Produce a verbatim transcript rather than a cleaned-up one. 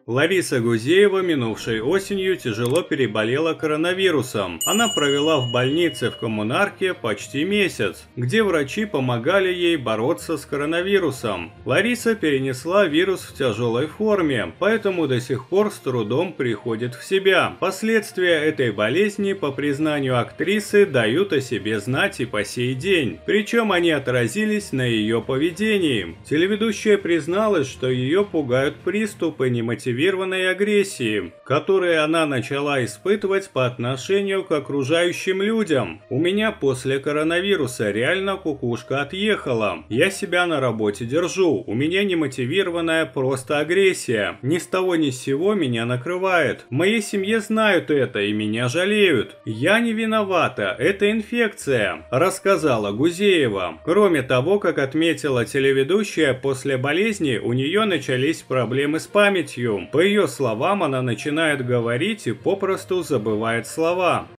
Лариса Гузеева минувшей осенью тяжело переболела коронавирусом. Она провела в больнице в Коммунарке почти месяц, где врачи помогали ей бороться с коронавирусом. Лариса перенесла вирус в тяжелой форме, поэтому до сих пор с трудом приходит в себя. Последствия этой болезни, по признанию актрисы, дают о себе знать и по сей день. Причем они отразились на ее поведении. Телеведущая призналась, что ее пугают приступы немотивированной агрессии, которые она начала испытывать по отношению к окружающим людям. У меня после коронавируса реально кукушка отъехала. Я себя на работе держу. У меня немотивированная просто агрессия. Ни с того ни с сего меня накрывает. В моей семье знают это и меня жалеют. Я не виновата, это инфекция, рассказала Гузеева. Кроме того, как отметила телеведущая, после болезни у нее начались проблемы с памятью. По ее словам, она начинает говорить и попросту забывает слова.